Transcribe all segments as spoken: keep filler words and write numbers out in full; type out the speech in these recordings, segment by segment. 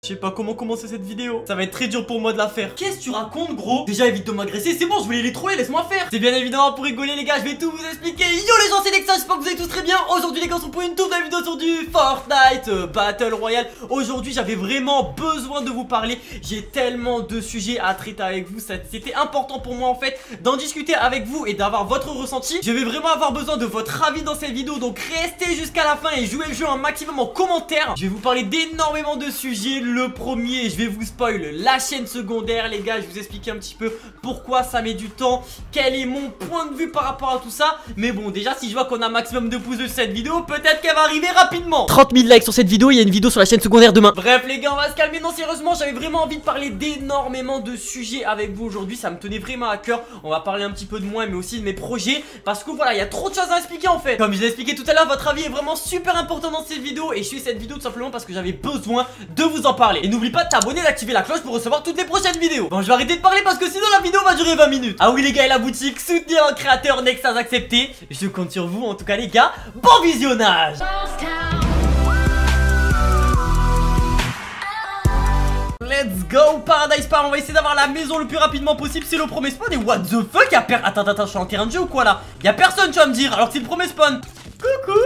Je sais pas comment commencer cette vidéo. Ça va être très dur pour moi de la faire. Qu'est-ce que tu racontes, gros? Déjà, évite de m'agresser. C'est bon, je voulais les troller, laisse-moi faire. C'est bien évidemment pour rigoler, les gars. Je vais tout vous expliquer. Yo, les gens, c'est Nexa. J'espère que vous allez tous très bien. Aujourd'hui, les gars, on se retrouve pour une toute nouvelle vidéo sur du Fortnite euh, Battle Royale. Aujourd'hui, j'avais vraiment besoin de vous parler. J'ai tellement de sujets à traiter avec vous. C'était important pour moi, en fait, d'en discuter avec vous et d'avoir votre ressenti. Je vais vraiment avoir besoin de votre avis dans cette vidéo. Donc, restez jusqu'à la fin et jouez le jeu un maximum en commentaire. Je vais vous parler d'énormément de sujets. Le premier, je vais vous spoil la chaîne secondaire, les gars. Je vais vous expliquer un petit peu pourquoi ça met du temps, quel est mon point de vue par rapport à tout ça. Mais bon, déjà, si je vois qu'on a un maximum de pouces de cette vidéo, peut-être qu'elle va arriver rapidement. Trente mille likes sur cette vidéo, il y a une vidéo sur la chaîne secondaire demain. Bref, les gars, on va se calmer. Non, sérieusement, j'avais vraiment envie de parler d'énormément de sujets avec vous aujourd'hui. Ça me tenait vraiment à cœur. On va parler un petit peu de moi, mais aussi de mes projets. Parce que voilà, il y a trop de choses à expliquer en fait. Comme je l'ai expliqué tout à l'heure, votre avis est vraiment super important dans cette vidéo. Et je fais cette vidéo tout simplement parce que j'avais besoin de vous en parler. Et n'oublie pas de t'abonner et d'activer la cloche pour recevoir toutes les prochaines vidéos. Bon, je vais arrêter de parler parce que sinon la vidéo va durer vingt minutes. Ah oui, les gars, et la boutique, soutenir un créateur Nexa accepté. Je compte sur vous, en tout cas, les gars. Bon visionnage. Let's go, Paradise Par. On va essayer d'avoir la maison le plus rapidement possible. C'est le premier spawn. Et what the fuck, y'a per... Attends, attends, attends, je suis en terrain de jeu ou quoi là? Y'a personne, tu vas me dire, alors que c'est le premier spawn. Coucou,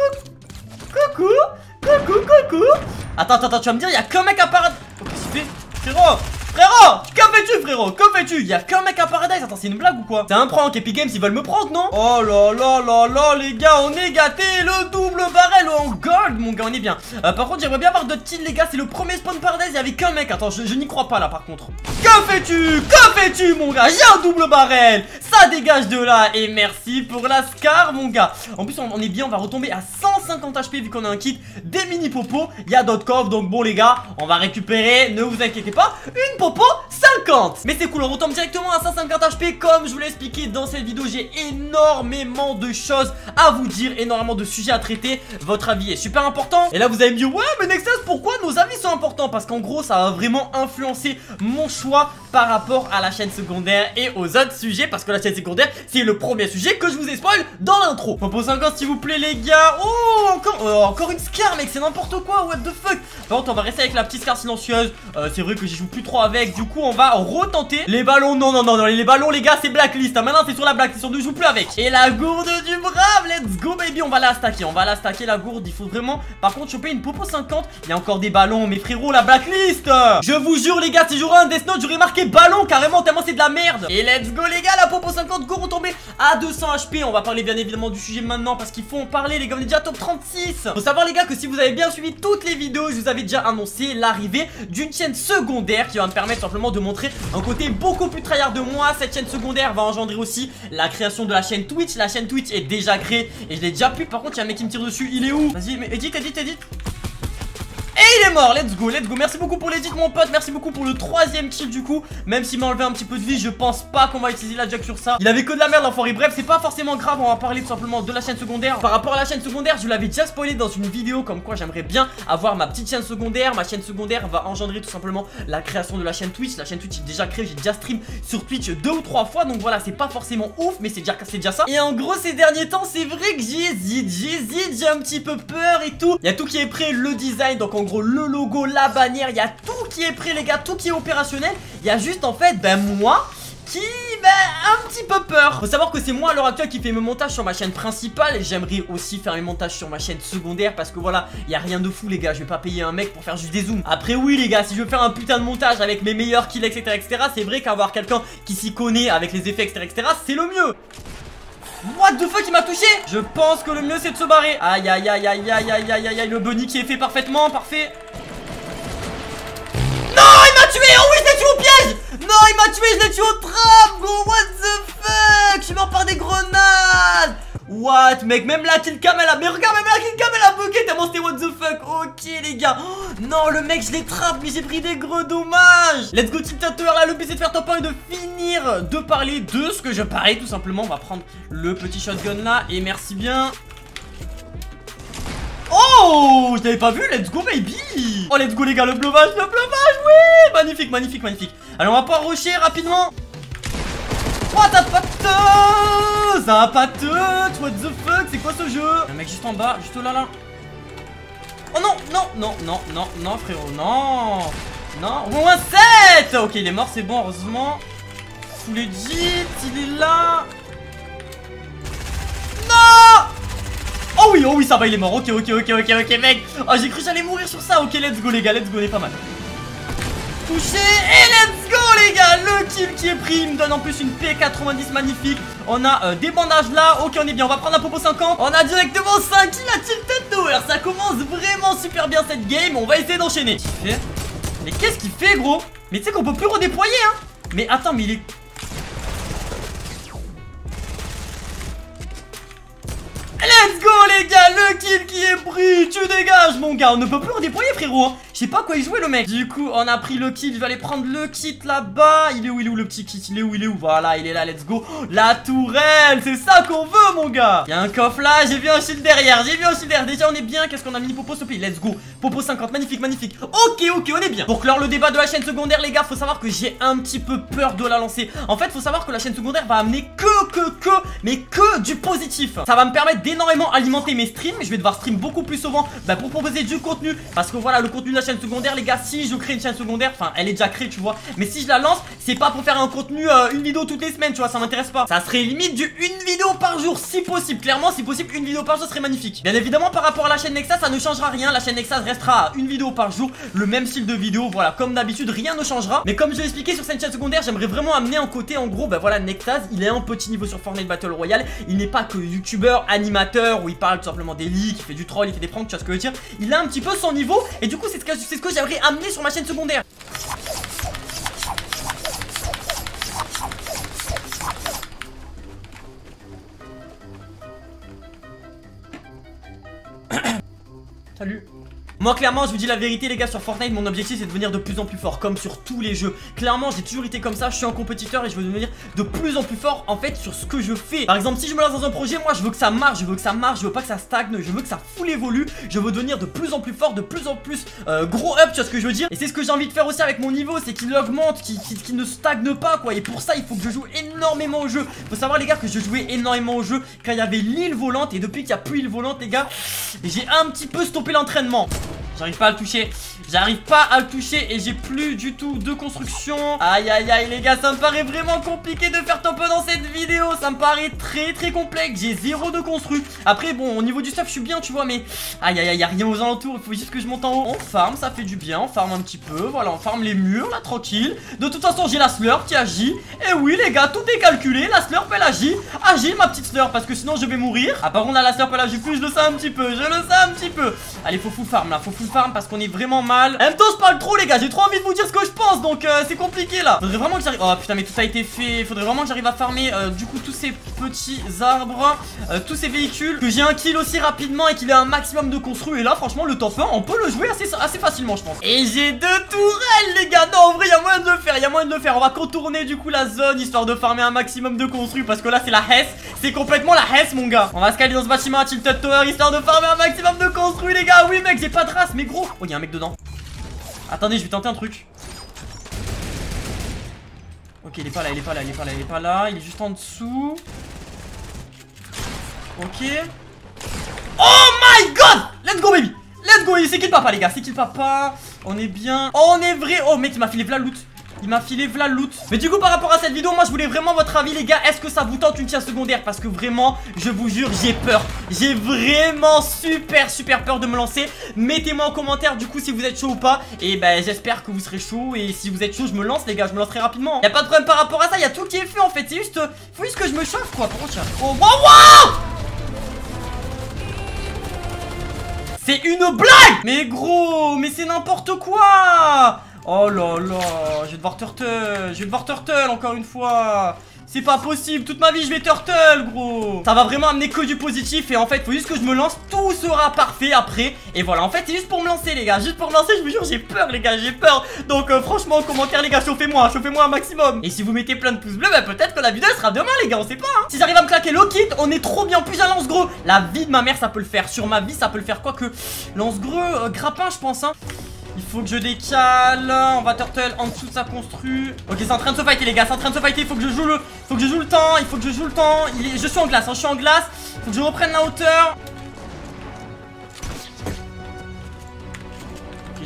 coucou, coucou, coucou, coucou. Attends, attends, attends, tu vas me dire, y'a qu'un mec à Paradise. Oh, qu'est-ce qu'il fait? Frérot, frérot, que fais-tu, frérot? Que fais-tu? Y'a qu'un mec à Paradise. Attends, c'est une blague ou quoi? C'est un prank. Epic Games, ils veulent me prendre, non? Oh là là là là, les gars, on est gâtés. Le double barrel en gold, mon gars, on est bien. euh, Par contre, j'aimerais bien avoir d'autres kills, les gars. C'est le premier spawn Paradise, il y avait qu'un mec. Attends, je, je n'y crois pas là, par contre. Que fais-tu? Que fais-tu, mon gars? J'ai un double barrel. Ça dégage de là. Et merci pour la scar, mon gars. En plus, on, on est bien, on va retomber à cent cinquante H P vu qu'on a un kit, des mini popos. Il y a d'autres coffres, donc bon, les gars, on va récupérer, ne vous inquiétez pas, une popo cinquante. Mais c'est cool, on retombe directement à cent cinquante H P. Comme je vous l'ai expliqué dans cette vidéo, j'ai énormément de choses à vous dire, énormément de sujets à traiter. Votre avis est super important. Et là, vous allez me dire, ouais, mais Nexas, pourquoi nos avis sont importants? Parce qu'en gros, ça va vraiment influencer mon choix par rapport à la chaîne secondaire et aux autres sujets. Parce que la chaîne secondaire, c'est le premier sujet que je vous ai spoil dans l'intro. Popo cinquante, s'il vous plaît, les gars. Oh, encore, euh, encore une scar, mec, c'est n'importe quoi, what the fuck. Par contre, on va rester avec la petite scar silencieuse. euh, C'est vrai que j'y joue plus trop avec. Du coup, on va retenter les ballons. Non, non, non, non, les ballons, les gars, c'est blacklist, hein. Maintenant, c'est sur la blacklist, on ne joue plus avec. Et la gourde du brave, let's go, baby. On va la stacker, on va la stacker, la gourde. Il faut vraiment, par contre, choper une popo cinquante. Il y a encore des ballons, mais frérot, la blacklist. Je vous jure, les gars, si j'aurais un Death Note, j'aurais marqué ballon carrément, tellement c'est de la merde. Et let's go, les gars, la popo cinquante, go, retomber à deux cents H P. On va parler bien évidemment du sujet maintenant parce qu'il faut en parler, les gars. On est déjà top trente-six. Faut savoir, les gars, que si vous avez bien suivi toutes les vidéos, je vous avais déjà annoncé l'arrivée d'une chaîne secondaire qui va me permettre simplement de montrer un côté beaucoup plus tryhard de moi. Cette chaîne secondaire va engendrer aussi la création de la chaîne Twitch. La chaîne Twitch est déjà créée et je l'ai déjà pu. Par contre, il y a un mec qui me tire dessus. Il est où? Vas-y, mais edit, edit, edit. Et il est mort, let's go, let's go. Merci beaucoup pour l'édit, mon pote. Merci beaucoup pour le troisième kill du coup. Même s'il m'a enlevé un petit peu de vie, je pense pas qu'on va utiliser la jack sur ça. Il avait que de la merde, l'enfoiré. Bref, c'est pas forcément grave. On va parler tout simplement de la chaîne secondaire. Par rapport à la chaîne secondaire, je l'avais déjà spoilé dans une vidéo comme quoi j'aimerais bien avoir ma petite chaîne secondaire. Ma chaîne secondaire va engendrer tout simplement la création de la chaîne Twitch. La chaîne Twitch est déjà créée, j'ai déjà stream sur Twitch deux ou trois fois. Donc voilà, c'est pas forcément ouf, mais c'est déjà, c'est déjà ça. Et en gros, ces derniers temps, c'est vrai que j'hésite, j'hésite, j'ai un petit peu peur et tout. Il y a tout qui est prêt, le design, donc en gros le logo, la bannière, il y a tout qui est prêt, les gars, tout qui est opérationnel. Il y a juste en fait, ben moi qui, ben, un petit peu peur. Faut savoir que c'est moi à l'heure actuelle qui fait mes montages sur ma chaîne principale. Et j'aimerais aussi faire mes montages sur ma chaîne secondaire. Parce que voilà, il y a rien de fou, les gars. Je vais pas payer un mec pour faire juste des zooms. Après, oui, les gars, si je veux faire un putain de montage avec mes meilleurs kills, etc, etc, c'est vrai qu'avoir quelqu'un qui s'y connaît avec les effets, etc, etc, c'est le mieux. What the fuck, il m'a touché. Je pense que le mieux c'est de se barrer. Aïe aïe aïe aïe aïe aïe aïe aïe aïe. Le bunny qui est fait parfaitement, parfait. Non, il m'a tué. Oh oui, je l'ai tué au piège. Non, il m'a tué, je l'ai tué au trap, gros. What the fuck. Je suis mort par des grenades. What, mec, même la killcam elle a... Mais regarde, même la killcam elle a bugué tellement c'était what the fuck. Ok, les gars. Oh, non, le mec, je l'ai trappe, mais j'ai pris des gros dommages. Let's go, Team Tateur. Là, le but c'est de faire top un et de finir de parler de ce que je parlais, tout simplement. On va prendre le petit shotgun là. Et merci bien. Oh, je l'avais pas vu, let's go baby. Oh let's go les gars, le blovage, le blovage, oui. Magnifique, magnifique, magnifique. Allez, on va pas rusher rapidement. Oh, t'as pateuse. Ça a pateuse. What the fuck, c'est quoi ce jeu? Un mec juste en bas, juste là là. Oh non, non, non, non, non, non, frérot, non. Non, au moins sept. Ok, il est mort, c'est bon, heureusement. Full legit, il est là. Non. Oh oui, oh oui, ça va, il est mort. Ok, ok, ok, ok, ok, mec. Oh, j'ai cru que j'allais mourir sur ça. Ok, let's go, les gars, let's go, on est pas mal. Touché et let's go les gars. Le kill qui est pris, il me donne en plus une P quatre-vingt-dix magnifique. On a euh, des bandages là, ok on est bien, on va prendre un Popo cinquante. On a directement cinq kills à Tilted Tower. Ça commence vraiment super bien cette game, on va essayer d'enchaîner. Mais qu'est-ce qu'il fait gros? Mais tu sais qu'on peut plus redéployer hein. Mais attends mais il est... Let's go les gars, le kill qui est pris, tu dégages mon gars, on ne peut plus redéployer frérot hein. Je sais pas quoi y jouer le mec. Du coup on a pris le kill, je vais aller prendre le kit là-bas. Il est où, il est où le petit kit, il est où, il est où? Voilà, il est là, let's go. La tourelle, c'est ça qu'on veut mon gars. Il y a un coffre là, j'ai vu un shield derrière, j'ai vu un shield derrière. Déjà on est bien, qu'est-ce qu'on a mis? Popo stopé, let's go. Popo cinquante, magnifique, magnifique. Ok, ok, on est bien. Pour clore le débat de la chaîne secondaire les gars, faut savoir que j'ai un petit peu peur de la lancer. En fait faut savoir que la chaîne secondaire va amener que, que, que, mais que du positif. Ça va me permettre d'énormément alimenter mes streams. Je vais devoir stream beaucoup plus souvent bah, pour proposer du contenu. Parce que voilà, le contenu de la chaîne secondaire les gars, si je crée une chaîne secondaire, enfin elle est déjà créée tu vois, mais si je la lance, c'est pas pour faire un contenu, euh, une vidéo toutes les semaines tu vois, ça m'intéresse pas. Ça serait limite du une vidéo par jour si possible. Clairement si possible une vidéo par jour serait magnifique. Bien évidemment par rapport à la chaîne Nexas ça ne changera rien. La chaîne Nexas restera à une vidéo par jour, le même style de vidéo, voilà comme d'habitude, rien ne changera. Mais comme je l'ai expliqué sur cette chaîne secondaire, j'aimerais vraiment amener un côté en gros, bah voilà Nexas, il est un petit niveau sur Fortnite Battle Royale. Il n'est pas que youtubeur, animateur où il parle tout simplement des leaks, il fait du troll, il fait des pranks, tu vois ce que je veux dire. Il a un petit peu son niveau et du coup c'est ce que, c'est ce que j'aimerais amener sur ma chaîne secondaire. Salut. Moi clairement je vous dis la vérité les gars, sur Fortnite mon objectif c'est de devenir de plus en plus fort. Comme sur tous les jeux. Clairement j'ai toujours été comme ça, je suis un compétiteur et je veux devenir de plus en plus fort en fait sur ce que je fais. Par exemple si je me lance dans un projet, moi je veux que ça marche, je veux que ça marche, je veux pas que ça stagne, je veux que ça full évolue. Je veux devenir de plus en plus fort, de plus en plus euh, gros up, tu vois ce que je veux dire. Et c'est ce que j'ai envie de faire aussi avec mon niveau, c'est qu'il augmente, qu'il qu'il, qu'il ne stagne pas quoi. Et pour ça il faut que je joue énormément au jeu. Faut savoir les gars que je jouais énormément au jeu quand il y avait l'île volante. Et depuis qu'il n'y a plus l'île volante les gars, j'ai un petit peu stoppé l'entraînement. J'arrive pas à le toucher, j'arrive pas à le toucher et j'ai plus du tout de construction. Aïe aïe aïe les gars, ça me paraît vraiment compliqué de faire top dans cette vidéo. Ça me paraît très très complexe, j'ai zéro de construit. Après bon au niveau du stuff je suis bien tu vois, mais aïe aïe aïe, y'a rien aux alentours, il faut juste que je monte en haut. On farm, ça fait du bien, on farm un petit peu, voilà on farm les murs là tranquille. De toute façon j'ai la slurp qui agit. Et oui les gars, tout est calculé, la slurp elle agit. Agit ma petite slurp parce que sinon je vais mourir. Ah par contre là la slurp elle agit plus, je le sens un petit peu, je le sens un petit peu. Allez faut full farm là, faut full farm parce qu'on est vraiment mal. En même temps je parle trop les gars, j'ai trop envie de vous dire ce que je pense. Donc euh, c'est compliqué là. Faudrait vraiment que j'arrive. Oh putain mais tout a été fait. Faudrait vraiment que j'arrive à farmer euh, du coup tous ces petits arbres, euh, tous ces véhicules. Que j'ai un kill aussi rapidement et qu'il ait un maximum de construits. Et là franchement le top un on peut le jouer assez, assez facilement je pense. Et j'ai deux tourelles les gars. Non en vrai y'a moyen de le faire, y'a moyen de le faire. On va contourner du coup la zone histoire de farmer un maximum de construits. Parce que là c'est la Hesse. C'est complètement la Hesse mon gars. On va se caler dans ce bâtiment à Tilted Tower histoire de farmer un maximum de construits les gars. Oui mec j'ai pas de race mais gros. Oh y'a un mec dedans. Attendez je vais tenter un truc. Ok il est pas là, il est pas là, il est pas là, il est pas là. Il est juste en dessous. Ok. Oh my god. Let's go baby. Let's go. C'est qui le papa les gars, c'est qui le papa. On est bien. Oh on est vrai. Oh mec il m'a filé v'là loot. Il m'a filé v'là loot. Mais du coup par rapport à cette vidéo, moi je voulais vraiment votre avis les gars. Est-ce que ça vous tente une chaîne secondaire? Parce que vraiment je vous jure j'ai peur. J'ai vraiment super super peur de me lancer. Mettez-moi en commentaire du coup si vous êtes chaud ou pas. Et ben j'espère que vous serez chaud. Et si vous êtes chaud je me lance les gars, je me lance très rapidement. Y'a pas de problème par rapport à ça, y'a tout qui est fait en fait. C'est juste, faut juste que je me chauffe quoi. Par contre tiens. Oh wow, wow. C'est une blague. Mais gros, mais c'est n'importe quoi. Oh là là, je vais devoir turtle, je vais devoir turtle encore une fois. C'est pas possible, toute ma vie je vais turtle gros. Ça va vraiment amener que du positif. Et en fait faut juste que je me lance, tout sera parfait après. Et voilà, en fait c'est juste pour me lancer les gars. Juste pour me lancer, je vous jure j'ai peur les gars, j'ai peur. Donc euh, franchement en commentaire les gars, chauffez-moi, chauffez-moi un maximum. Et si vous mettez plein de pouces bleus, bah peut-être que la vidéo sera demain les gars, on sait pas hein. Si j'arrive à me claquer le kit, on est trop bien. Puis j'ai un lance-gros, la vie de ma mère ça peut le faire. Sur ma vie ça peut le faire, quoique lance-gros, euh, grappin je pense hein. Il faut que je décale. On va turtle en dessous de sa construit. Ok c'est en train de se fighter les gars, c'est en train de se fighter. Il faut que je joue le faut que je joue le temps. Il faut que je joue le temps. Il est... Je suis en glace hein, je suis en glace. Faut que je reprenne la hauteur.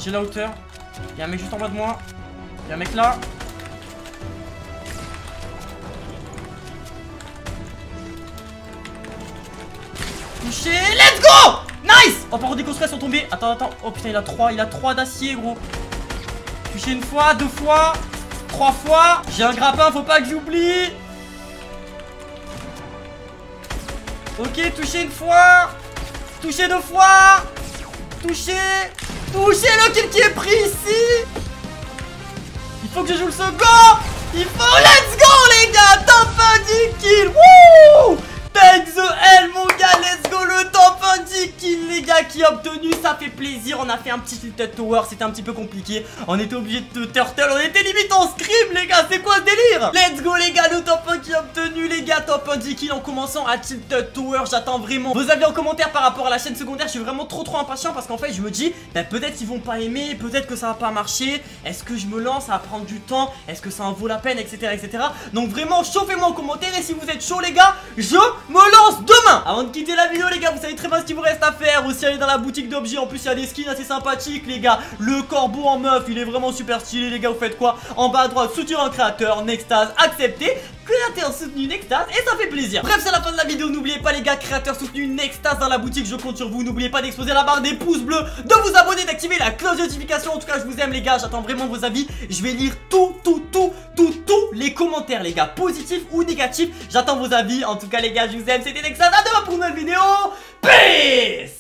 J'ai la hauteur. Il y a un mec juste en bas de moi. Il y a un mec là. Touché. Let's go. Nice. Oh, par contre, des constructs sont tombés. Attends, attends. Oh putain, il a trois. Il a trois d'acier, gros. Touché une fois, deux fois, trois fois. J'ai un grappin, faut pas que j'oublie. Ok, touché une fois. Touché deux fois. Touché. Touché le kill qui est pris ici. Il faut que je joue le second. Il faut. Let's go les gars. Top un dix kills. Wouh. Take the L mon gars. Let's go le top un dix kills les gars qui a obtenu. Ça fait plaisir. On a fait un petit tilted tower. C'était un petit peu compliqué. On était obligé de turtle. On était limite en scrim les gars. C'est quoi ce délire? Let's go les gars. Le top un qui a obtenu les gars. Top un dix kills en commençant à tilted tower. J'attends vraiment vos avis en commentaire par rapport à la chaîne secondaire. Je suis vraiment trop trop impatient parce qu'en fait je me dis bah, peut-être qu'ils vont pas aimer. Peut-être que ça va pas marcher. Est-ce que je me lance? Ça va prendre du temps. Est-ce que ça en vaut la peine, etc etc. Donc vraiment chauffez-moi en commentaire. Et si vous êtes chaud les gars, je me lance demain. Avant de quitter la vidéo les gars, vous savez très bien ce qu'il vous reste à faire. Aussi aller dans la boutique d'objets. En plus il y a des skins assez sympathiques les gars. Le corbeau en meuf, il est vraiment super stylé les gars. Vous faites quoi? En bas à droite, soutenir un créateur, Nextase, accepté. Créateur soutenu Nextase et ça fait plaisir. Bref, c'est la fin de la vidéo. N'oubliez pas les gars, créateur soutenu Nextase dans la boutique, je compte sur vous. N'oubliez pas d'exploser la barre des pouces bleus, de vous abonner, d'activer la cloche de notification. En tout cas je vous aime les gars, j'attends vraiment vos avis. Je vais lire tout, tout, tout, tout, tous les commentaires les gars, positifs ou négatifs. J'attends vos avis. En tout cas les gars, je vous aime, c'était Nextase. À demain pour une nouvelle vidéo. Peace.